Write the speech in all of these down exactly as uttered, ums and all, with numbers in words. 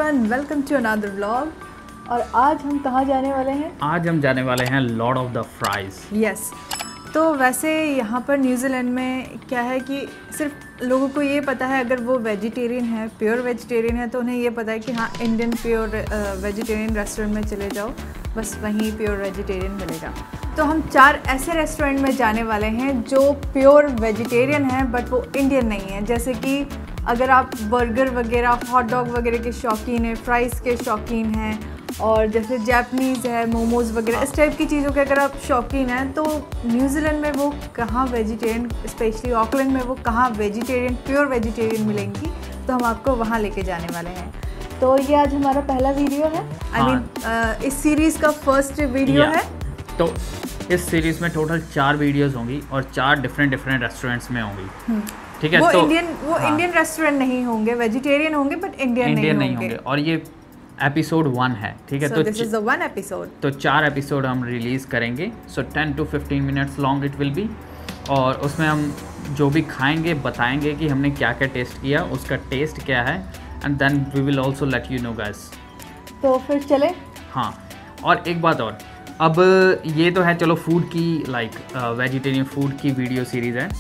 Everyone, welcome to another vlog. और आज हम कहाँ जाने वाले हैं? आज हम जाने वाले हैं lord of the fries. Yes. तो वैसे यहाँ पर न्यूजीलैंड में क्या है कि सिर्फ लोगों को ये पता है, अगर वो वेजिटेरियन है, प्योर वेजिटेरियन है, तो उन्हें ये पता है कि हाँ इंडियन प्योर वेजिटेरियन रेस्टोरेंट में चले जाओ, बस वहीं प्योर वेजिटेरियन मिलेगा। तो हम चार ऐसे रेस्टोरेंट में जाने वाले हैं जो प्योर वेजिटेरियन हैं बट वो इंडियन नहीं है। जैसे कि अगर आप बर्गर वगैरह, हॉट डॉग वगैरह के शौकीन हैं, फ्राइज़ के शौकीन हैं, और जैसे जापनीज़ है, मोमोज़ वगैरह, इस टाइप की चीज़ों के अगर आप शौकीन हैं, तो न्यूजीलैंड में वो कहाँ वेजिटेरियन, स्पेशली ऑकलैंड में वो कहाँ वेजिटेरियन, प्योर वेजिटेरियन मिलेंगी, तो हम आपको वहाँ लेके जाने वाले हैं। तो ये आज हमारा पहला वीडियो है, आई मीन uh, इस सीरीज़ का फर्स्ट वीडियो है। तो इस सीरीज़ में टोटल चार वीडियोज़ होंगी और चार डिफरेंट डिफरेंट रेस्टोरेंट्स में होंगी। ठीक है, वो तो इंडियन वो हाँ, इंडियन रेस्टोरेंट नहीं होंगे, वेजिटेरियन होंगे बट इंडियन इंडियन नहीं, नहीं होंगे। और ये एपिसोड वन है, ठीक है। so तो this is the one episode. तो चार एपिसोड हम रिलीज़ करेंगे। So ten to fifteen minutes long it will be, और उसमें हम जो भी खाएंगे बताएंगे कि हमने क्या क्या टेस्ट किया, उसका टेस्ट क्या है, and then we will also let you know guys. तो फिर चले। हाँ, और एक बात और, अब ये तो है चलो फूड की, लाइक वेजिटेरियन फूड की वीडियो सीरीज़ है,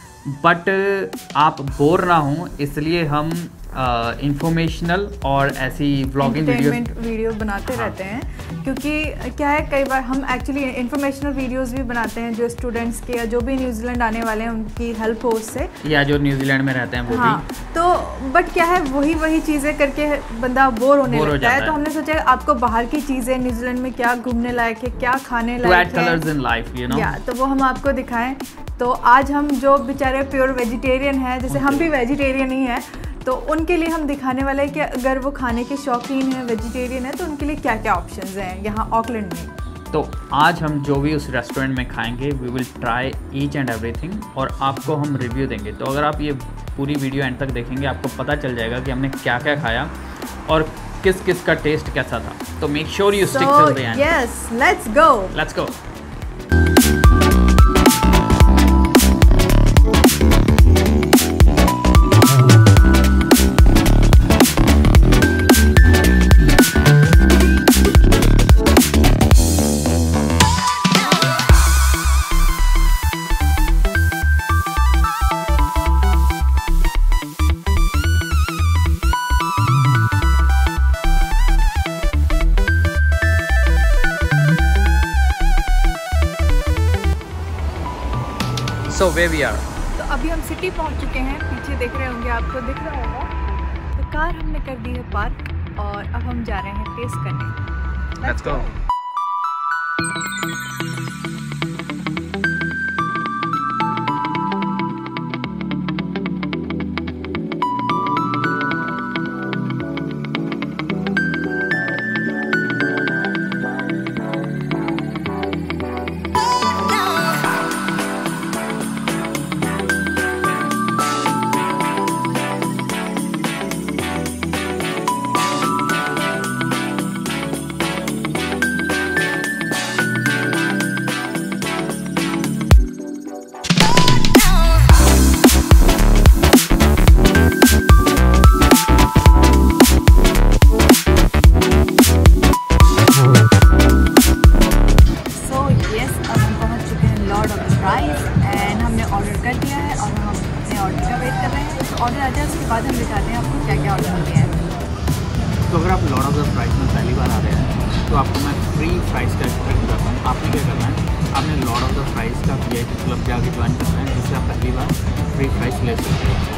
बट आप बोर ना हो इसलिए हम इंफॉर्मेशनल uh, और ऐसी व्लॉगिंग वीडियो बनाते हाँ। रहते हैं, क्योंकि क्या है कई बार हम एक्चुअली इंफॉर्मेशनल वीडियोस भी बनाते हैं जो स्टूडेंट्स के या जो भी न्यूजीलैंड आने वाले हैं उनकी हेल्प हो उससे, या जो न्यूजीलैंड में रहते हैं वो हाँ। भी। तो बट क्या है वही वही चीज़ें करके बंदा बोर होने बोर लगता हो है, तो हमने सोचा आपको बाहर की चीज़ें न्यूजीलैंड में क्या घूमने लायक है, क्या खाने लायक है, तो वो हम आपको दिखाएं। तो आज हम जो बेचारे प्योर वेजिटेरियन हैं, जैसे हम भी वेजिटेरियन ही हैं, तो उनके लिए हम दिखाने वाले हैं कि अगर वो खाने के शौकीन हैं, वेजिटेरियन है, तो उनके लिए क्या क्या ऑप्शंस हैं यहाँ ऑकलैंड में। तो आज हम जो भी उस रेस्टोरेंट में खाएंगे we will try each and everything, और आपको हम रिव्यू देंगे। तो अगर आप ये पूरी वीडियो एंड तक देखेंगे आपको पता चल जाएगा कि हमने क्या क्या खाया और किस किस का टेस्ट कैसा था। तो make sure you stick till the end. Yes, let's go let's go. So where we are? तो अभी हम सिटी पहुंच चुके हैं, पीछे देख रहे होंगे, आपको दिख रहा होगा। तो कार हमने कर दी है पार्क और अब हम जा रहे हैं टेस्ट करने। Let's go. ऑर्डर आ जाए उसके बाद हम दिखाते हैं आपको क्या क्या ऑर्डर किया है। तो अगर आप लॉर्ड ऑफ द फ्राइज में पहली बार आ रहे हैं तो आपको मैं फ्री फ्राइज़ का एक्सपेक्ट करता हूँ। आपने क्या करना है, आपने लॉर्ड ऑफ द फ्राइज़ का वी आई पी क्लब जाके ज्वाइन करना है, जिससे आप पहली बार फ्री फ्राइज़ ले सकते हैं।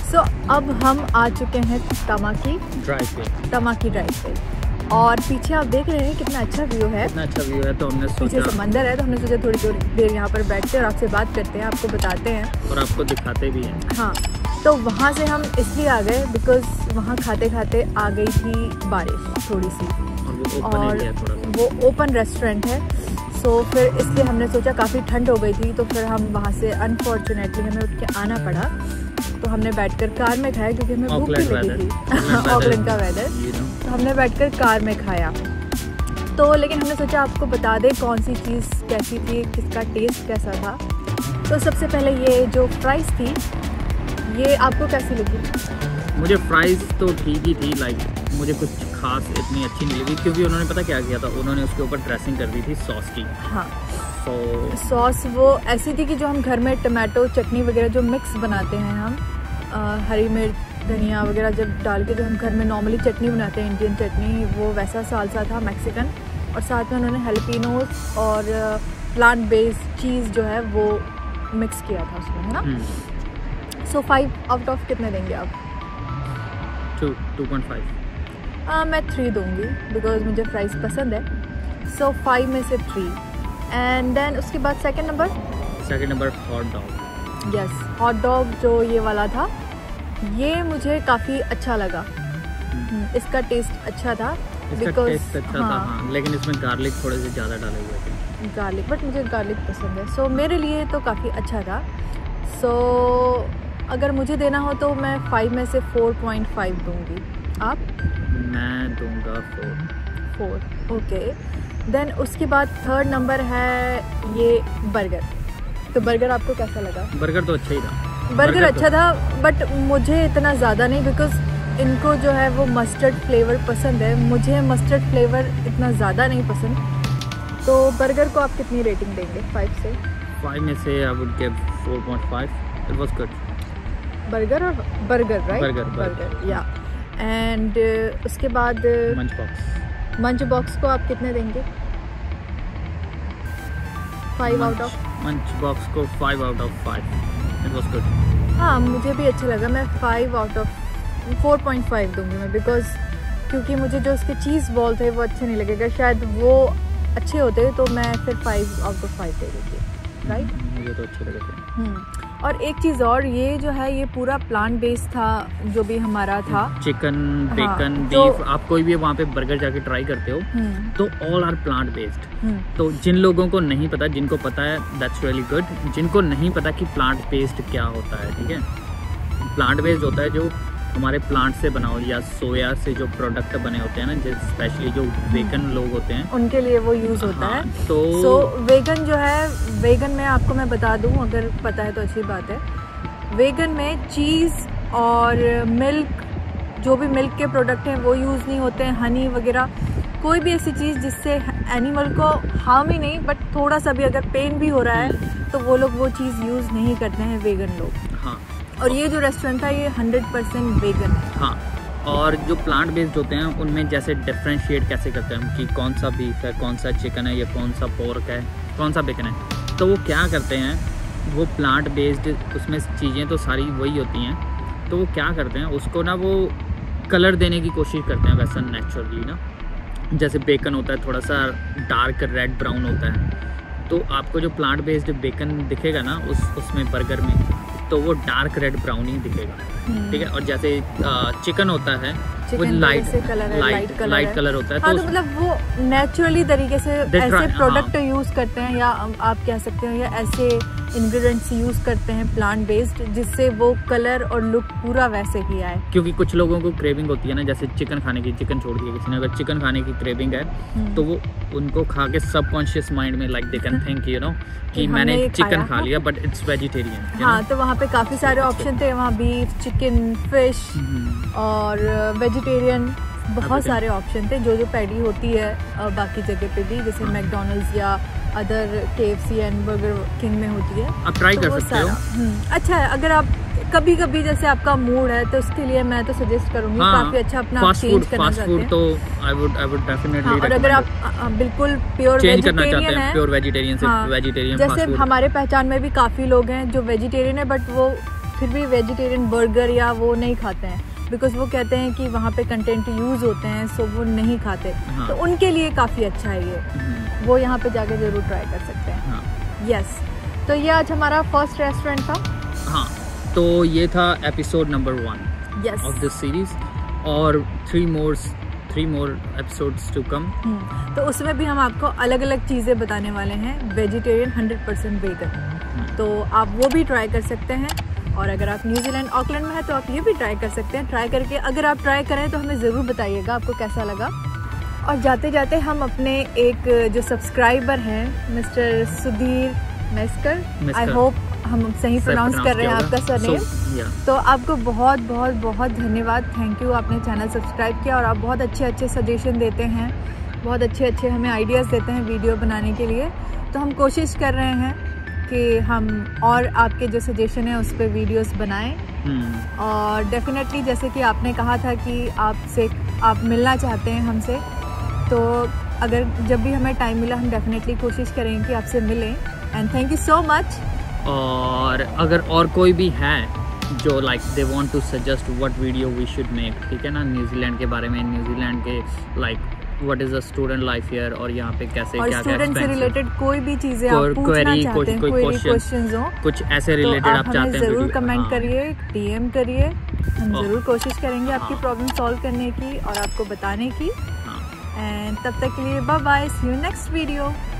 सो अब हम आ चुके हैं तमाकी ड्राइव पे तमाकी ड्राइव पे, और पीछे आप देख रहे हैं कितना अच्छा व्यू है। कितना अच्छा व्यू है, तो हमने पीछे सोचा समंदर है, तो हमने सोचा थोड़ी थोड़ी देर यहाँ पर बैठते हैं और आपसे बात करते हैं, आपको बताते हैं और आपको दिखाते भी हैं। हाँ, तो वहाँ से हम इसलिए आ गए बिकॉज वहाँ खाते खाते आ गई थी बारिश थोड़ी सी, और वो ओपन और एरिया थोड़ा सा, वो ओपन रेस्टोरेंट है। सो फिर इसलिए हमने सोचा, काफ़ी ठंड हो गई थी, तो फिर हम वहाँ से अनफॉर्चुनेटली हमें उठ के आना पड़ा। तो हमने बैठकर कार में खाया क्योंकि हमें भूख भी लगी थी, ऑकलैंड का वेदर, तो हमने बैठकर कार में खाया। तो लेकिन हमने सोचा आपको बता दें कौन सी चीज़ कैसी थी, किसका टेस्ट कैसा था। तो सबसे पहले ये जो फ्राइज़ थी, ये आपको कैसी लगी? मुझे फ्राइज़ तो ठीक ही थी, लाइक मुझे कुछ खास इतनी अच्छी नहीं लगी, क्योंकि उन्होंने पता क्या किया था, उन्होंने उसके ऊपर ड्रेसिंग कर दी थी सॉस की। हाँ, तो सॉस वो ऐसी थी कि जो हम घर में टमाटो चटनी वगैरह जो मिक्स बनाते हैं हम, आ, हरी मिर्च धनिया वगैरह जब डाल के जो हम घर में नॉर्मली चटनी बनाते हैं, इंडियन चटनी, वो वैसा सालसा था मैक्सिकन, और साथ में उन्होंने हेलपिनोस और प्लांट बेस्ड चीज़ जो है वो मिक्स किया था उसमें, है ना। सो फाइव आउट ऑफ कितने देंगे आप? Two two point five. मैं थ्री दूंगी बिकॉज मुझे फ्राइज़ पसंद है। सो फाइव में से थ्री। एंड देन उसके बाद second number second number hot dog. Yes, hot dog जो ये वाला था, ये मुझे काफ़ी अच्छा लगा। इसका टेस्ट अच्छा था, इसका टेस्ट अच्छा हाँ, था हाँ, लेकिन इसमें गार्लिक थोड़े से ज़्यादा डाले हुए थे। गार्लिक, बट मुझे गार्लिक पसंद है, सो so, मेरे लिए तो काफ़ी अच्छा था। सो so, अगर मुझे देना हो तो मैं फाइव में से फोर पॉइंट फाइव दूँगी। आप? मैं दूंगा फोर। Four, okay. देन उसके बाद थर्ड नंबर है ये बर्गर। तो बर्गर आपको कैसा लगा? बर्गर तो अच्छा ही था। बर्गर, बर्गर अच्छा तो... था, बट मुझे इतना ज़्यादा नहीं, बिकॉज इनको जो है वो मस्टर्ड फ्लेवर पसंद है, मुझे मस्टर्ड फ्लेवर इतना ज़्यादा नहीं पसंद। तो बर्गर को आप कितनी रेटिंग देंगे फाइव से? फाइव में से I would give four point five. It was good. Burger और burger right? Burger burger yeah. And उसके बाद मंच बॉक्स। मंच बॉक्स को आप कितने देंगे? Five out of? Munch box को five out of five. It was good. हाँ, मुझे भी अच्छा लगा। मैं five out of four point five दूंगी मैं, बिकॉज क्योंकि मुझे जो उसके चीज़ बॉल थे वो अच्छे नहीं लगेगा, शायद वो अच्छे होते तो मैं फिर फाइव आउट ऑफ फाइव दे देती, राइट? मुझे तो अच्छे लगे थे। और एक चीज़ और, ये जो है ये पूरा प्लांट बेस्ड था जो भी हमारा था। चिकन, बेकन, बीफ, आप कोई भी वहाँ पे बर्गर जाके ट्राई करते हो तो ऑल आर प्लांट बेस्ड। तो जिन लोगों को नहीं पता, जिनको पता है दैट्स रियली गुड। जिनको नहीं पता कि प्लांट बेस्ड क्या होता है, ठीक है, प्लांट बेस्ड होता है जो हमारे प्लांट से बना हो या सोया से जो प्रोडक्ट बने होते हैं ना, जैसे स्पेशली जो वेगन लोग होते हैं उनके लिए वो यूज़ होता हाँ, है। तो सो so, वेगन जो है, वेगन में आपको मैं बता दूं, अगर पता है तो अच्छी बात है, वेगन में चीज़ और मिल्क, जो भी मिल्क के प्रोडक्ट हैं वो यूज़ नहीं होते हैं, हनी वगैरह, कोई भी ऐसी चीज़ जिससे एनिमल को हार्म ही नहीं, बट थोड़ा सा भी अगर पेन भी हो रहा है तो वो लोग वो चीज़ यूज़ नहीं करते हैं वेगन लोग। हाँ, और ये जो रेस्टोरेंट था ये हंड्रेड परसेंट वेगन है। हाँ, और जो प्लांट बेस्ड होते हैं उनमें जैसे डिफ्रेंशिएट कैसे करते हैं हम कि कौन सा बीफ है, कौन सा चिकन है, या कौन सा पोर्क है, कौन सा बेकन है, तो वो क्या करते हैं, वो प्लांट बेस्ड उसमें चीज़ें तो सारी वही होती हैं, तो वो क्या करते हैं उसको ना वो कलर देने की कोशिश करते हैं वैसा नेचुरली ना। जैसे बेकन होता है थोड़ा सा डार्क रेड ब्राउन होता है, तो आपको जो प्लांट बेस्ड बेकन दिखेगा ना उस उसमें बर्गर में, तो वो डार्क रेड ब्राउन ही दिखेगा, ठीक है। और जैसे चिकन होता है वो लाइट लाइट लाइट कलर होता है। हाँ, तो, तो मतलब वो नेचुरली तरीके से ऐसे प्रोडक्ट यूज़ करते हैं, या आप कह सकते हो या ऐसे इंग्रेडिएंट्स यूज़ करते हैं प्लांट बेस्ड, जिससे वो कलर और लुक पूरा वैसे ही आए। क्योंकि कुछ लोगों को क्रेविंग होती है ना, जैसे चिकन खाने की, चिकन छोड़ दिया किसी ने, अगर चिकन खाने की क्रेविंग है तो वो उनको खा के सबकॉन्शियस माइंड में like they can think you know कि मैंने चिकन खा लिया बट इट्स वेजिटेरियन। हाँ, तो वहाँ पे काफ़ी सारे ऑप्शन थे, वहाँ बीफ, चिकन, फिश और वेजिटेरियन, बहुत सारे ऑप्शन थे जो जो पैडी होती है बाकी जगह पे भी, जैसे मैकडोनल्ड्स या other KFC and Burger King में होती है। आप ट्राई कर सकते हो। अच्छा है, अगर आप कभी कभी जैसे आपका मूड है तो उसके लिए मैं तो सजेस्ट करूंगी। हाँ, काफी अच्छा अपना आप चेंज करना चाहते हैं तो I would I would definitely. हाँ, और अगर आप बिल्कुल प्योर वेजिटेरियन हैं, प्योर वेजिटेरियन से वेजिटेरियन जैसे हमारे पहचान में भी काफी लोग हैं जो वेजिटेरियन है बट वो फिर भी वेजिटेरियन बर्गर या वो नहीं खाते हैं, बिकॉज वो कहते हैं कि वहाँ पे कंटेंट यूज़ होते हैं, सो वो नहीं खाते। हाँ। तो उनके लिए काफ़ी अच्छा है ये, वो यहाँ पे जाके ज़रूर ट्राई कर सकते हैं। हाँ। यस, तो ये आज हमारा फर्स्ट रेस्टोरेंट था। हाँ, तो ये था episode number one yes of this series, और three more three more episodes to come. तो उसमें भी हम आपको अलग अलग चीज़ें बताने वाले हैं, वेजिटेरियन हंड्रेड परसेंट वेगन, तो आप वो भी ट्राई कर सकते हैं। और अगर आप न्यूजीलैंड ऑकलैंड में हैं तो आप ये भी ट्राई कर सकते हैं। ट्राई करके अगर आप ट्राई करें तो हमें ज़रूर बताइएगा आपको कैसा लगा। और जाते जाते हम अपने एक जो सब्सक्राइबर हैं mister Sudhir Meskar, I hope हम सही प्रोनाउंस कर रहे हैं आपका सरनेम, so, yeah. तो आपको बहुत बहुत बहुत धन्यवाद, थैंक यू, आपने चैनल सब्सक्राइब किया और आप बहुत अच्छे अच्छे सजेशन देते हैं, बहुत अच्छे अच्छे हमें आइडियाज़ देते हैं वीडियो बनाने के लिए। तो हम कोशिश कर रहे हैं कि हम और आपके जो सजेशन है उस पर वीडियोस बनाएं। hmm. और डेफिनेटली जैसे कि आपने कहा था कि आपसे आप मिलना चाहते हैं हमसे, तो अगर जब भी हमें टाइम मिला हम डेफिनेटली कोशिश करेंगे कि आपसे मिलें। And thank you so much. और अगर और कोई भी है जो like they want to suggest what video we should make, ठीक है ना, न्यूजीलैंड के बारे में, न्यूजीलैंड के like what is the student life here, और यहाँ पे कैसे और क्या स्टूडेंट से रिलेटेड कोई भी चीजें आप पूछना चाहते हैं, कोई भी क्वेश्चंस हो, कुछ ऐसे रिलेटेड आप चाहते हैं, जरूर कमेंट करिए, डीएम करिए, हम जरूर कोशिश करेंगे आपकी प्रॉब्लम सॉल्व करने की और आपको बताने की। एंड तब तक के लिए bye bye, see you next video.